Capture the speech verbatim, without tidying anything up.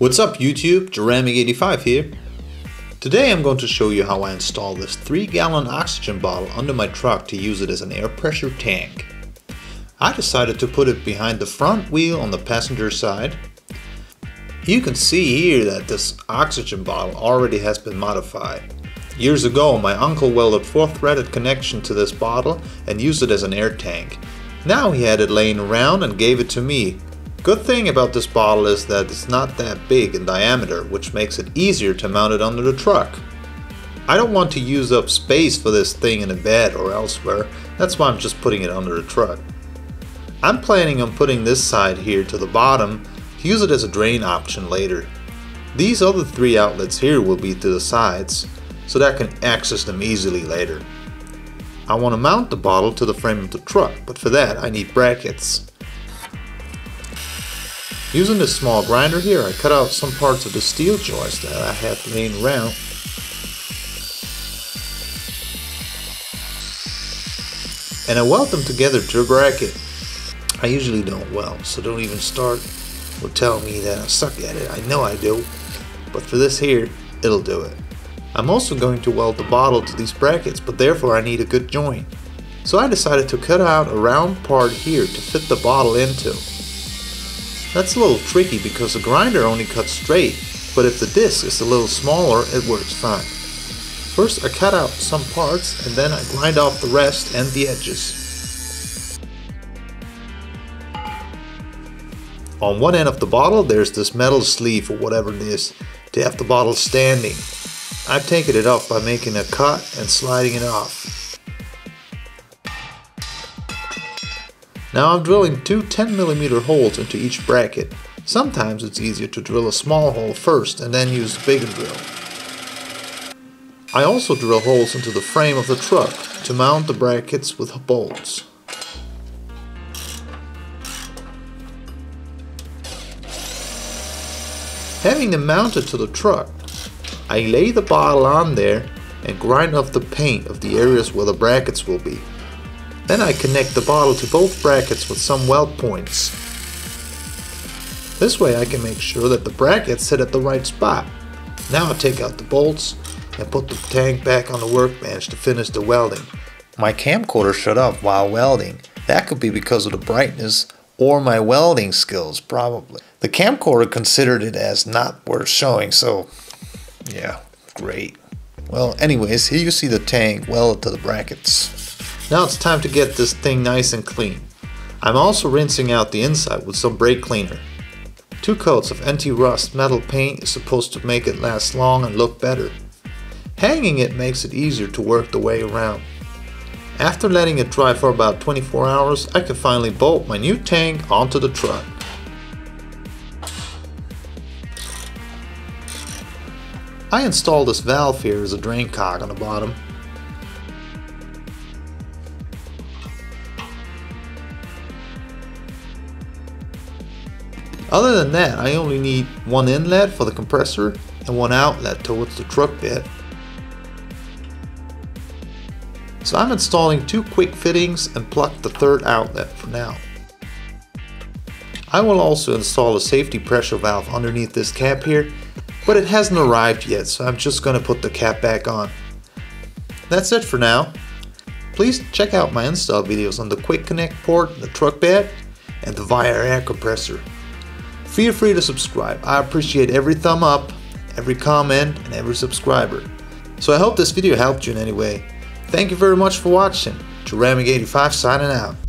What's up YouTube, Jeramic eighty-five here. Today I'm going to show you how I install this three gallon oxygen bottle under my truck to use it as an air pressure tank. I decided to put it behind the front wheel on the passenger side. You can see here that this oxygen bottle already has been modified. Years ago my uncle welded four threaded connection to this bottle and used it as an air tank. Now he had it laying around and gave it to me. Good thing about this bottle is that it's not that big in diameter, which makes it easier to mount it under the truck. I don't want to use up space for this thing in a bed or elsewhere, that's why I'm just putting it under the truck. I'm planning on putting this side here to the bottom to use it as a drain option later. These other three outlets here will be to the sides, so that I can access them easily later. I want to mount the bottle to the frame of the truck, but for that I need brackets. Using this small grinder here, I cut out some parts of the steel joist that I had laying around. And I weld them together to a bracket. I usually don't weld, so don't even start with telling me that I suck at it. I know I do, but for this here, it'll do it. I'm also going to weld the bottle to these brackets, but therefore I need a good joint. So I decided to cut out a round part here to fit the bottle into. That's a little tricky because the grinder only cuts straight, but if the disc is a little smaller, it works fine. First I cut out some parts and then I grind off the rest and the edges. On one end of the bottle there's this metal sleeve or whatever it is to have the bottle standing. I've taken it off by making a cut and sliding it off. Now I'm drilling two ten millimeter holes into each bracket. Sometimes it's easier to drill a small hole first and then use the bigger drill. I also drill holes into the frame of the truck to mount the brackets with bolts. Having them mounted to the truck, I lay the bottle on there and grind off the paint of the areas where the brackets will be. Then I connect the bottle to both brackets with some weld points. This way I can make sure that the brackets sit at the right spot. Now I take out the bolts and put the tank back on the workbench to finish the welding. My camcorder shut off while welding. That could be because of the brightness or my welding skills, probably. The camcorder considered it as not worth showing, so yeah, great. Well, anyways, here you see the tank welded to the brackets. Now it's time to get this thing nice and clean. I'm also rinsing out the inside with some brake cleaner. Two coats of anti-rust metal paint is supposed to make it last long and look better. Hanging it makes it easier to work the way around. After letting it dry for about twenty-four hours, I can finally bolt my new tank onto the truck. I installed this valve here as a drain cog on the bottom. Other than that, I only need one inlet for the compressor and one outlet towards the truck bed. So I'm installing two quick fittings and pluck the third outlet for now. I will also install a safety pressure valve underneath this cap here, but it hasn't arrived yet, so I'm just going to put the cap back on. That's it for now. Please check out my install videos on the quick connect port, the truck bed, and the Via air compressor. Feel free to subscribe. I appreciate every thumb up, every comment, and every subscriber. So I hope this video helped you in any way. Thank you very much for watching. Jeramic eighty-five signing out.